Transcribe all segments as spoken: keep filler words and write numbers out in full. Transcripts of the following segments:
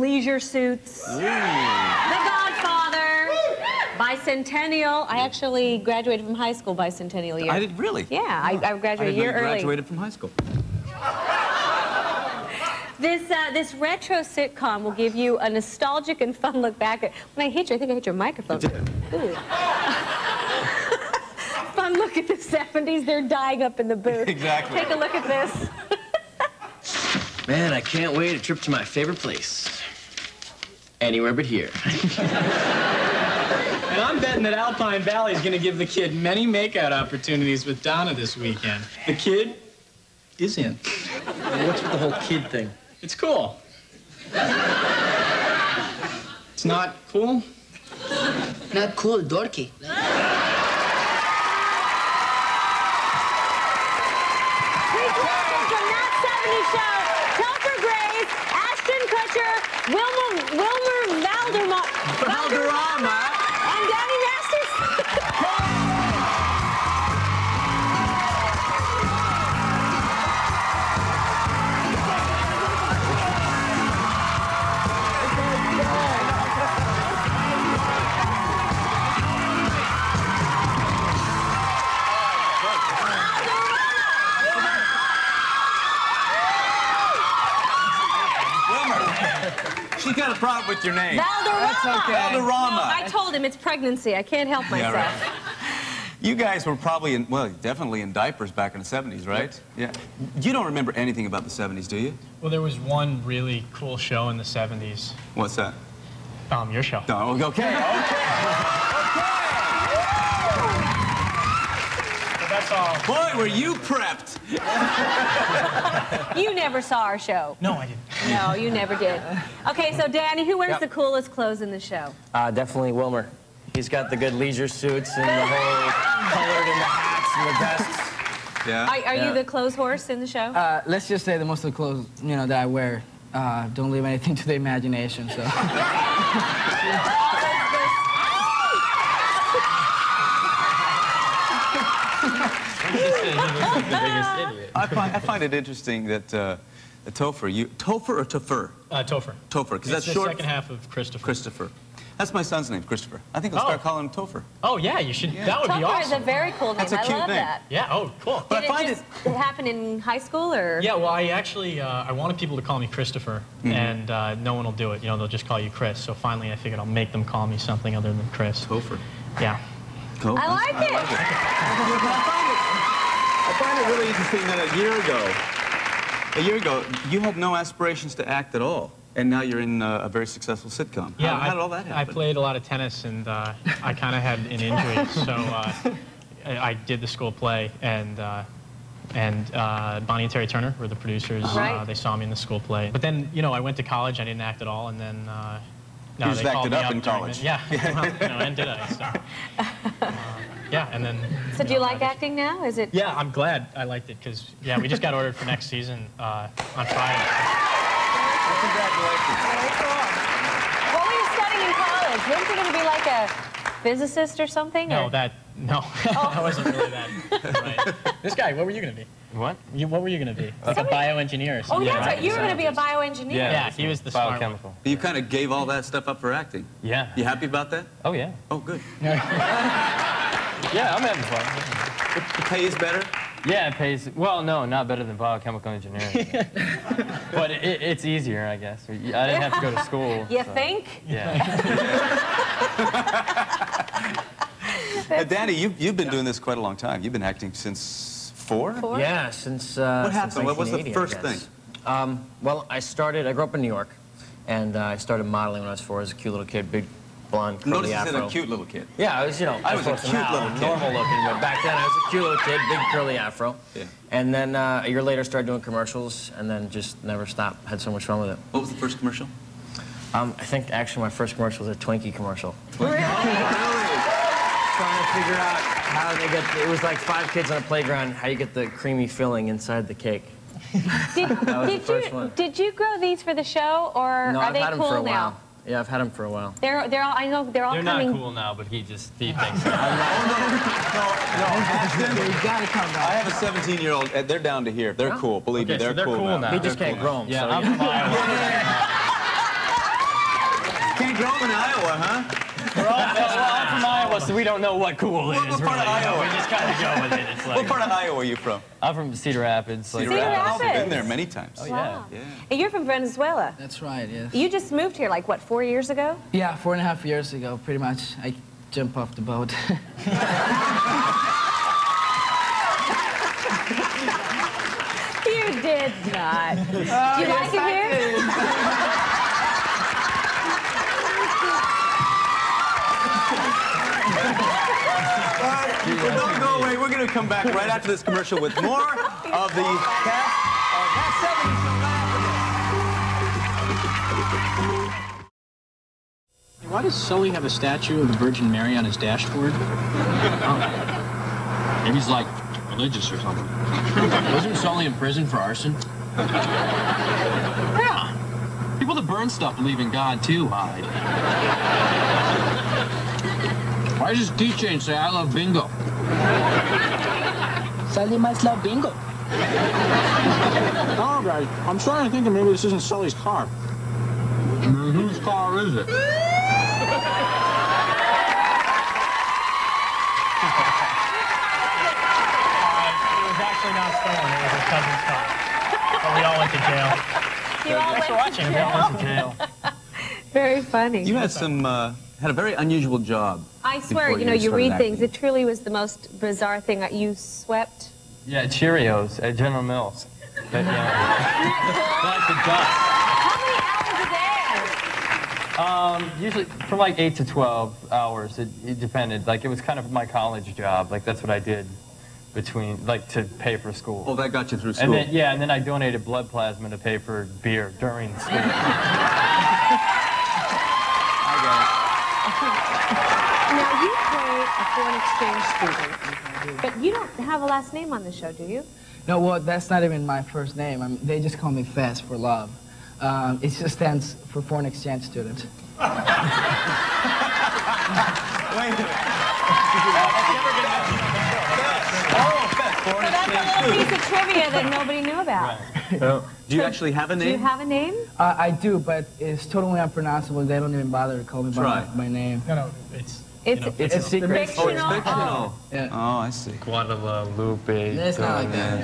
leisure suits. Ooh. The Godfather. Bicentennial. I actually graduated from high school bicentennial year. I did, really? Yeah, I, I graduated a year early. I graduated from high school. This, uh, this retro sitcom will give you a nostalgic and fun look back at... When I hit you, I think I hit your microphone. Ooh. Fun look at the seventies. They're dying up in the booth. Exactly. Take a look at this. Man, I can't wait a trip to my favorite place. Anywhere but here. And I'm betting that Alpine Valley is going to give the kid many makeout opportunities with Donna this weekend. The kid is in. What's with the whole kid thing? It's cool. It's not cool? Not cool, dorky. From that seventies show, Topher Grace, Ashton Kutcher, Wilmer, Wilmer Valderrama, Valderrama, and Danny Masterson. She's got a problem with your name. Valderrama. That's okay. Valderrama. No, I told him it's pregnancy. I can't help myself. Yeah, right. You guys were probably in, well, definitely in diapers back in the seventies, right? Yeah. You don't remember anything about the seventies, do you? Well, there was one really cool show in the seventies. What's that? Um, your show. No, okay, okay. But that's all. Boy, were you prepped. You never saw our show. No, I didn't. No, you never did. Okay, so Danny, who wears Yep. the coolest clothes in the show? Uh, definitely Wilmer. He's got the good leisure suits and the whole colored and the hats and the vests. Yeah. Are, are Yeah. you the clothes horse in the show? Uh, let's just say that most of the clothes, you know, that I wear uh, don't leave anything to the imagination, so. I find, I find it interesting that uh, Topher, you, Topher or Topher? Uh, Topher. Topher, because that's the short. second half of Christopher. Christopher. That's my son's name, Christopher. I think I'll Oh. start calling him Topher. Oh, yeah, you should. Yeah. That would be Topher awesome. is a very cool name. That's a I cute love name. that. Yeah, oh, cool. But Did I find it just happen in high school, or? Yeah, well, I actually, uh, I wanted people to call me Christopher, Mm-hmm. and uh, no one will do it. You know, they'll just call you Chris. So finally, I figured I'll make them call me something other than Chris. Topher. Yeah. Cool. I like it. I find it. I find it really interesting that a year ago, a year ago, you had no aspirations to act at all, and now you're in uh, a very successful sitcom. Yeah, how, how I, did all that happen? I played a lot of tennis, and uh, I kind of had an injury, so uh, I, I did the school play, and uh, and uh, Bonnie and Terry Turner were the producers. Right. Uh, they saw me in the school play, but then you know I went to college. I didn't act at all, and then. Uh, no, You just they called acted me up in during college. the- yeah, well, you know, and did I? So, uh, yeah, and then. So do you know, like I- acting now? Is it? Yeah, I'm glad I liked it because yeah, we just got ordered for next season uh, on Friday. Congratulations. Very cool. What were you studying in college? Weren't you going to be like a physicist or something? No, or? that no, that wasn't really that. Right. This guy, what were you going to be? What? You, what were you going to be? Like Somebody- a bioengineer or Oh, something? that's right. right? You were going to be a bioengineer. Yeah, he was the smart one. Biochemical. You kind of gave all that stuff up for acting. Yeah. You happy about that? Oh, yeah. Oh, good. Yeah, I'm having fun. The pay is better? Yeah, it pays. Well, no, not better than biochemical engineering. But it, it's easier, I guess. I didn't have to go to school. You so, think? Yeah. Uh, Danny, you've, you've been doing this quite a long time. You've been acting since four? Four? Yeah, since uh, What happened? since What was the nineteen eighty, first I guess. thing? Um, well, I started. I grew up in New York, and uh, I started modeling when I was four. I was a cute little kid, big blonde curly Notice you afro. said a cute little kid. Yeah, I was, you know, I was a close to cute now, little kid. normal looking, but back then I was a cute little kid, big curly afro. Yeah. And then uh, a year later, started doing commercials, and then just never stopped. Had so much fun with it. What was the first commercial? Um, I think actually my first commercial was a Twinkie commercial. Really? Trying to figure out how they get. The, it was like five kids on a playground. How you get the creamy filling inside the cake. Did, That was did the first you one. did you grow these for the show, or No, are I've they had them cool for a now? while. Yeah, I've had them for a while. They're they're all I know they're all They're coming. not cool now, but he just he thinks so. No, Ashton, You gotta come I back. have a seventeen-year-old. uh, They're down to here. They're cool. Believe me, Okay, so they're, they're cool, cool now. now. He just They're can't cool grow them. Yeah, so I'm yeah. from Iowa. in Iowa, huh? We're all, well, I'm from Iowa, so we don't know what cool is. What, what part really. of Iowa? We just kind of go with it. It's like, What part of Iowa are you from? I'm from Cedar Rapids. Like, Cedar Rapids. I've been there many times. Oh, Wow. yeah. Yeah. And you're from Venezuela. That's right, yes. You just moved here, like, what, four years ago? Yeah, four and a half years ago, pretty much. I jumped off the boat. You did not. Do you like it here? So don't go away. We're going to come back right after this commercial with more of the cast of That seventies Show. Why does Sully have a statue of the Virgin Mary on his dashboard? Oh. Maybe he's like religious or something. Wasn't Sully in prison for arson? Yeah. People that burn stuff believe in God too, Hyde. Why does his keychain say I love bingo? Sully must love bingo. All right, I'm starting to think that maybe this isn't Sully's car. Mm, whose car is it? Not stolen. It was his cousin's car. But we all went to jail. You all Thanks for went watching. to We all jail. went to jail. Very funny. You had some, uh, had a very unusual job. I swear, before you know, you started read acting. things. It truly was the most bizarre thing. You swept. Yeah, Cheerios at General Mills. But, yeah. Like the dust. How many hours a day? Um, usually from like eight to twelve hours. It, it depended. Like it was kind of my college job. Like that's what I did between, like to pay for school. Oh, that got you through school. And then, yeah, and then I donated blood plasma to pay for beer during school. I Now, you play a foreign exchange student, but you don't have a last name on the show, do you? No, well, that's not even my first name. I mean, they just call me Fez for love. Um, it just stands for foreign exchange student. Wait a minute. So that's a little piece of trivia that nobody knew about. Do you actually have a Do name? you have a name? Uh, I do, but it's totally unpronounceable. They don't even bother to call me by Try. my, my name. No, no, it's... It's, you know, It's a secret. Oh, fictional. it's fictional. Yeah. Oh, I see. Guadalupe. It's not like that.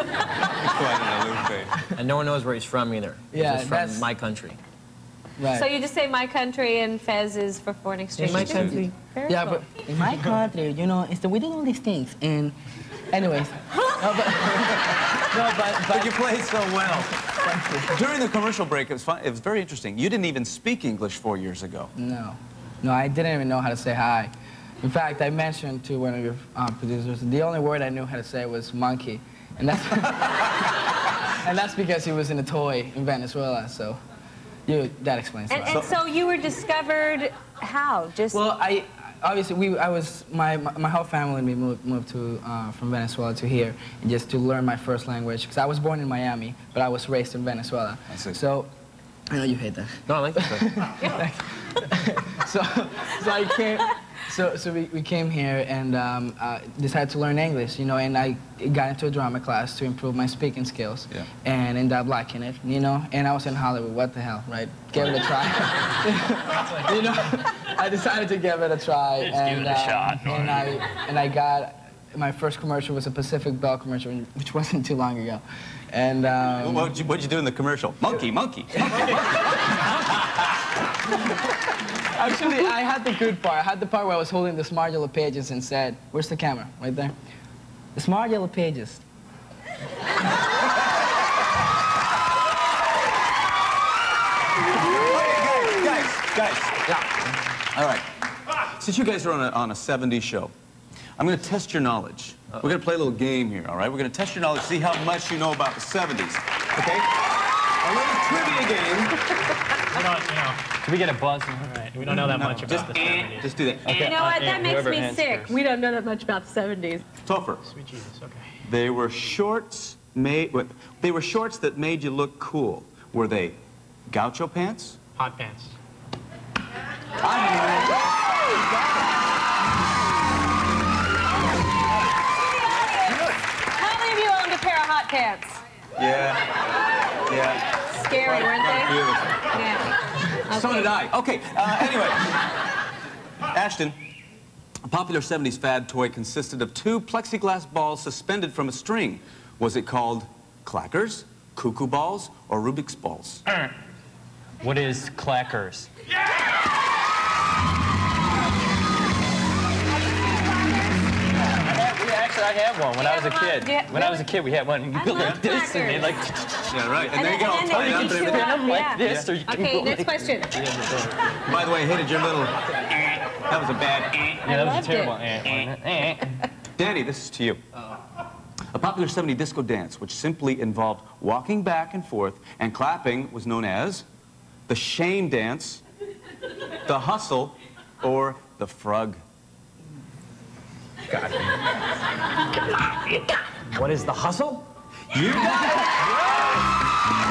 And no one knows where he's from either. He's Yeah, just that's- from my country. Right. So you just say my country and Fez is for foreign exchange my students? country. Very Yeah, cool. but in my country, you know, it's the we do all these things. And anyways, no, but no, but, But but you played so well. During the commercial break, it was fun. It was very interesting. You didn't even speak English four years ago. no, no, I didn't even know how to say hi. In fact, I mentioned to one of your um, producers the only word I knew how to say was monkey, and that's and that's because he was in a toy in Venezuela. So, you that explains And, it. and so you were discovered how? Just Well, I obviously we I was my my, my whole family and me moved moved to uh, from Venezuela to here and just to learn my first language because I was born in Miami but I was raised in Venezuela. I see. So I know you hate that. No, I like that. So so I came. So, so we, we came here and um, uh, decided to learn English, you know, and I got into a drama class to improve my speaking skills, Yeah. and ended up liking it, you know, and I was in Hollywood, what the hell, right? Give it a try. You know, I decided to give it a try, Just and, give it a um, shot. and I and I got, my first commercial was a Pacific Bell commercial, which wasn't too long ago, and um, What'd you, what'd you do in the commercial? Monkey, monkey. Actually, I had the good part. I had the part where I was holding the smart yellow pages and said, where's the camera? Right there. The smart yellow pages. Guys, guys. Yeah. All right. Since you guys are on a, on a seventies show, I'm going to test your knowledge. We're going to play a little game here, all right? We're going to test your knowledge, see how much you know about the seventies. Okay? A little trivia game. We don't, you know, Can we get a buzz? right, we don't know that much about Just, the seventies. just do that. you know what? That and makes whoever me hands sick. first. We don't know that much about the seventies. Topher. Sweet Jesus, okay. They were shorts made. What, they were shorts that made you look cool. Were they gaucho pants? Hot pants. How many of you owned a pair of hot pants? Yeah. Yeah. Scary, weren't they? Beautiful. Yeah. So Okay. did I. Okay, uh, anyway. Ashton, a popular seventies fad toy consisted of two plexiglass balls suspended from a string. Was it called clackers, cuckoo balls, or Rubik's balls? What is clackers? Actually, I had one when I was a kid. When I was a kid, we had one. You I go love like this, and they like. Yeah, right. And, And then you get all then- tied and up then and they everything. chew up, them like yeah. this, or you can Okay, go next like- question. By the way, hated your little... That was a bad... Yeah, that was loved a terrible. it. Eh, wasn't it? Eh. Danny, this is to you. A popular seventies disco dance, which simply involved walking back and forth and clapping, was known as the Shane dance, the hustle, or the frug. What is the hustle? You got it!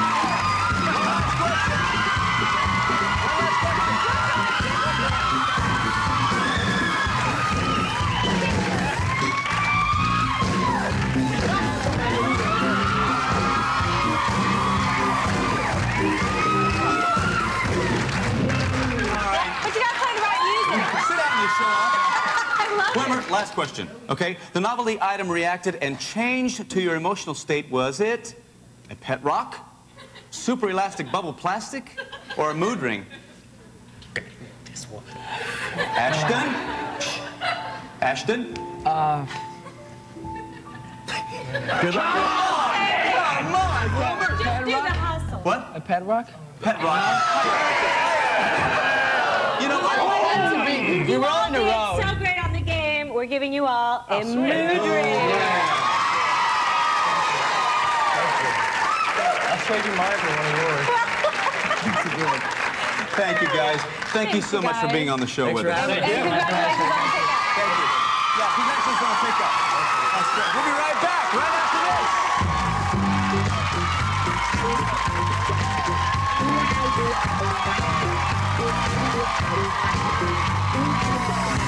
But you gotta play the right music. Sit down, you show off. I love Wilmer, it. last question, okay? The novelty item reacted and changed to your emotional state. Was it a pet rock, super elastic bubble plastic, or a mood ring? This one. Ashton? Ashton? Uh, Good luck. Come on, Wilmer. Just do the hustle. What? a pet rock? Pet rock. You know what? You were all on the did road. so great on the game. We're giving you all a mood ring. I'll trade you mine for one of yours. Thank you, guys. Thank you Thanks, so much for guys. being on the show Thanks with for us. having And congratulations on the pickup. Thank you. Yeah, congratulations on the pickup. That's great. We'll be right back, right after this. Thank you.